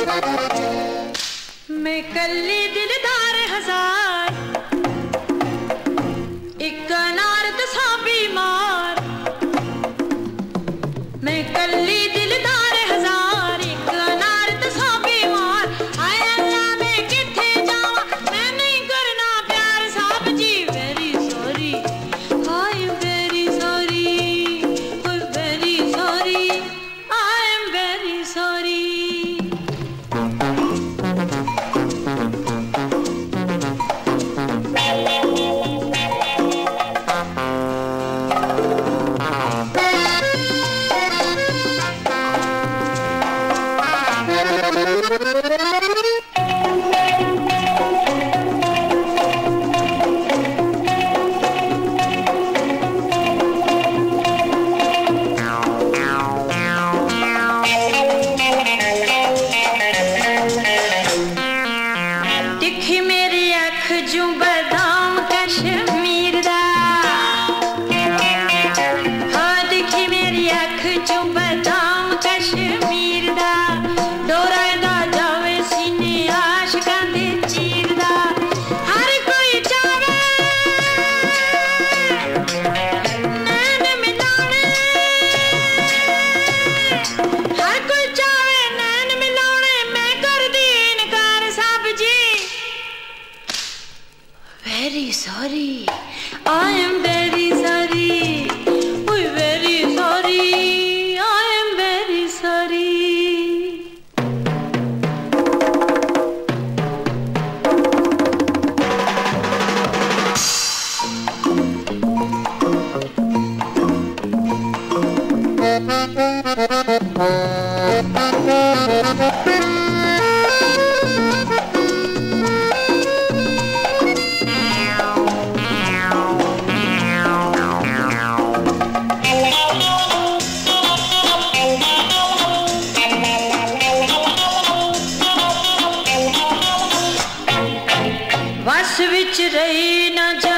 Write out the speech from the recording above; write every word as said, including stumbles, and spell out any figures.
मैं कल्ली दिलदार हजार, एक अनार दसा बीमार। मैं कल्ली दिलदार हजार, एक अनार दसा बीमार। हाय अल्लाह मैं किथे जावा, मैं नहीं करना प्यार साहब जी। Very sorry, I am very sorry, very sorry, I am very sorry. दिखी मेरी अख जू बदाम कश्मीर दा, हाँ दिखी मेरी अख जू बदाम कश्मीर दा। डोरा दा जावे सीने आशिकां दे चीर दा। हर कोई चावे नैन मिलाने, हर कोई चावे नैन मिलाने। मैं कर दी इनकार साहब जी। Very sorry, I am very sorry, oh very sorry, I am very sorry. वस विच रही ना जा